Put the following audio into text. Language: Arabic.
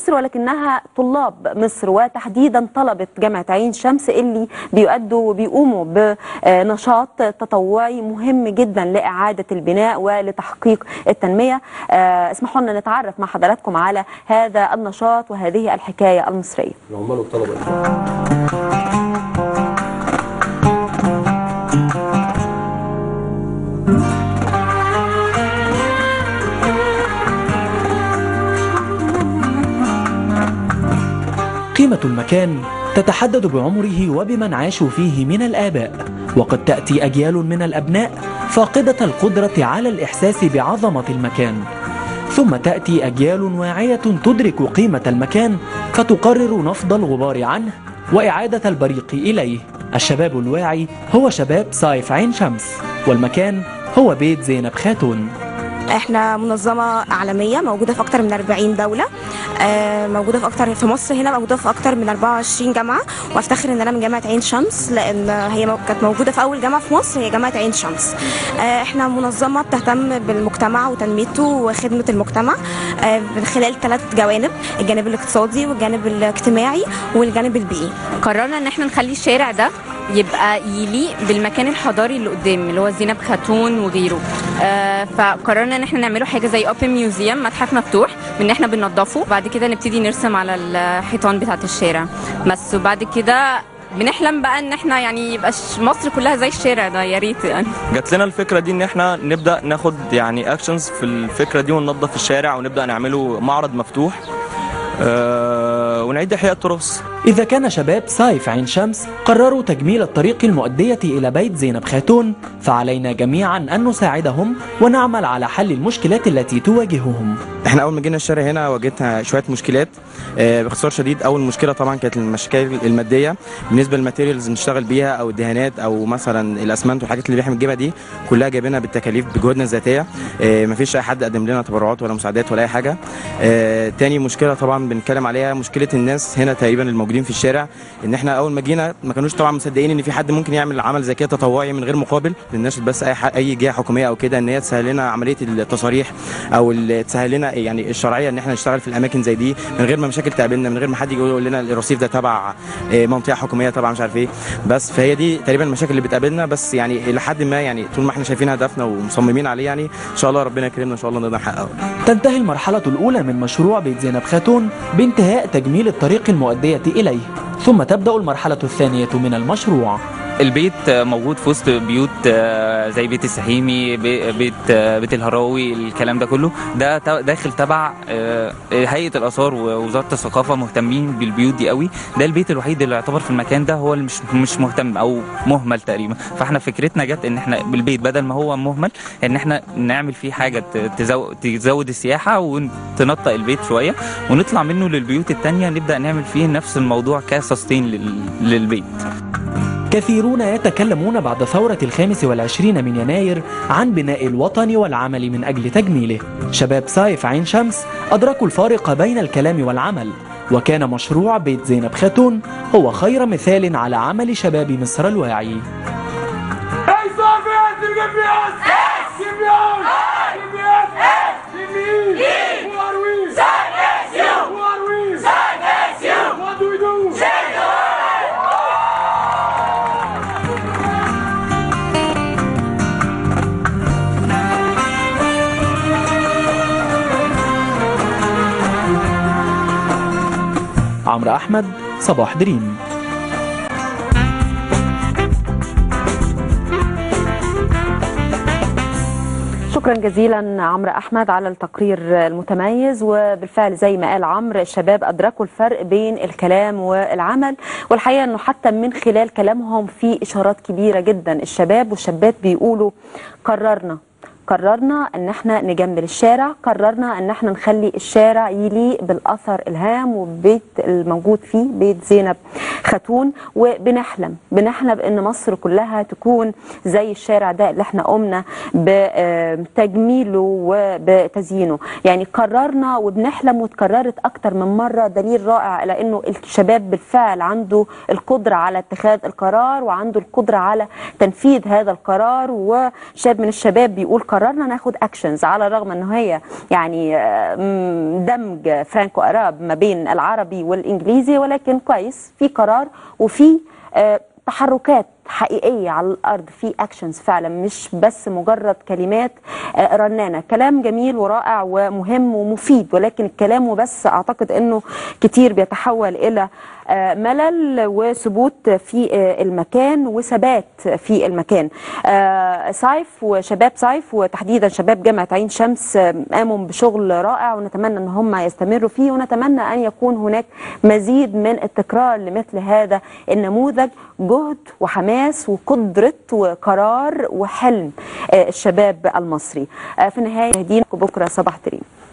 مصر ولكنها طلاب مصر، وتحديدا طلبة جامعة عين شمس اللي بيؤدوا وبيقوموا بنشاط تطوعي مهم جدا لإعادة البناء ولتحقيق التنمية. اسمحوا لنا نتعرف مع حضراتكم على هذا النشاط وهذه الحكاية المصرية. العمال والطلبة. قيمة المكان تتحدد بعمره وبمن عاشوا فيه من الآباء، وقد تأتي أجيال من الأبناء فاقدة القدرة على الإحساس بعظمة المكان، ثم تأتي أجيال واعية تدرك قيمة المكان فتقرر نفض الغبار عنه وإعادة البريق إليه. الشباب الواعي هو شباب صايف عين شمس، والمكان هو بيت زينب خاتون. احنا منظمة عالمية موجودة في أكتر من 40 دولة، موجودة في مصر هنا موجودة في أكتر من 24 جامعة، وافتخر إن أنا من جامعة عين شمس لأن هي كانت موجودة في أول جامعة في مصر هي جامعة عين شمس. احنا منظمة بتهتم بالمجتمع وتنميته وخدمة المجتمع من خلال 3 جوانب: الجانب الاقتصادي والجانب الاجتماعي والجانب البيئي. قررنا إن احنا نخلي الشارع ده يبقى يليق بالمكان الحضاري اللي قدام اللي هو زينب خاتون وغيره. فقررنا ان احنا نعمله حاجه زي اوبن ميوزيوم، متحف مفتوح، ان احنا بننضفه، بعد كده نبتدي نرسم على الحيطان بتاعه الشارع بس، وبعد كده بنحلم بقى ان احنا يعني يبقى مصر كلها زي الشارع ده. يا ريت يعني. جات لنا الفكره دي ان احنا نبدا ناخد يعني اكشنز في الفكره دي وننظف الشارع ونبدا نعمله معرض مفتوح ونعيد إحياء التراث. إذا كان شباب صايف عين شمس قرروا تجميل الطريق المؤدية إلى بيت زينب خاتون، فعلينا جميعا أن نساعدهم ونعمل على حل المشكلات التي تواجههم. احنا أول ما جينا الشارع هنا واجهتنا شوية مشكلات. باختصار شديد، أول مشكلة طبعا كانت المشاكل المادية بالنسبة للماتيريالز بنشتغل بيها أو الدهانات أو مثلا الأسمنت والحاجات اللي احنا بنجيبها دي كلها جايبينها بالتكاليف بجهودنا الذاتية. مفيش أي حد قدم لنا تبرعات ولا مساعدات ولا أي حاجة. تاني مشكلة طبعا بنتكلم عليها مشكلة الناس هنا تقريبا الموجودين في الشارع، ان احنا اول ما جينا ما كانوش طبعا مصدقين ان في حد ممكن يعمل عمل زي كده تطوعي من غير مقابل للناس، بس اي جهه حكوميه او كده ان هي تسهل لنا عمليه التصاريح او تسهل لنا يعني الشرعيه ان احنا نشتغل في الاماكن زي دي من غير ما مشاكل تقابلنا، من غير ما حد يجي يقول لنا الرصيف ده تبع منطقه حكوميه تبع مش عارف ايه. بس فهي دي تقريبا المشاكل اللي بتقابلنا، بس يعني لحد ما يعني طول ما احنا شايفين هدفنا ومصممين عليه يعني ان شاء الله ربنا يكرمنا ان شاء الله نقدر نحققه. تنتهي المرحله الاولى من مشروع بيت زينب خاتون بانتهاء تجميل الطريق المؤدية إليه، ثم تبدأ المرحلة الثانية من المشروع. البيت موجود في وسط بيوت زي بيت السحيمي، بيت الهراوي، الكلام ده كله ده داخل تبع هيئة الآثار ووزارة الثقافة، مهتمين بالبيوت دي قوي. ده البيت الوحيد اللي يعتبر في المكان ده هو اللي مش مهتم او مهمل تقريبا. فاحنا فكرتنا جت ان احنا بالبيت بدل ما هو مهمل ان احنا نعمل فيه حاجة تزود السياحة وتنطق البيت شوية ونطلع منه للبيوت التانية، نبدأ نعمل فيه نفس الموضوع كسستين للبيت. كثيرون يتكلمون بعد ثورة 25 من يناير عن بناء الوطن والعمل من أجل تجميله. شباب صايف عين شمس أدركوا الفارق بين الكلام والعمل، وكان مشروع بيت زينب خاتون هو خير مثال على عمل شباب مصر الواعي. عمرو أحمد، صباح دريم. شكرا جزيلا عمرو أحمد على التقرير المتميز. وبالفعل زي ما قال عمرو، الشباب أدركوا الفرق بين الكلام والعمل، والحقيقة أنه حتى من خلال كلامهم في إشارات كبيرة جدا. الشباب والشابات بيقولوا قررنا ان احنا نجمل الشارع، قررنا ان احنا نخلي الشارع يليق بالاثر الهام وبيت الموجود فيه بيت زينب خاتون، وبنحلم ان مصر كلها تكون زي الشارع ده اللي احنا قمنا بتجميله وبتزيينه. يعني قررنا وبنحلم وتكررت اكتر من مره، دليل رائع على انه الشباب بالفعل عنده القدره على اتخاذ القرار وعنده القدره على تنفيذ هذا القرار. وشاب من الشباب بيقول قررنا ناخد اكشنز على الرغم ان هي يعني دمج فرانكو اراب ما بين العربي والانجليزي، ولكن كويس في قرار وفي تحركات حقيقية على الأرض، في أكشنز فعلا، مش بس مجرد كلمات رنانة. كلام جميل ورائع ومهم ومفيد، ولكن الكلام وبس أعتقد أنه كتير بيتحول إلى ملل وثبوت في المكان وثبات في المكان. صيف وشباب صيف وتحديدا شباب جامعة عين شمس قاموا بشغل رائع، ونتمنى أن هم يستمروا فيه، ونتمنى أن يكون هناك مزيد من التكرار لمثل هذا النموذج. جهد وحماس وقدرة وقرار وحلم الشباب المصري. في النهاية مشاهدينا بكرة صباح تريم.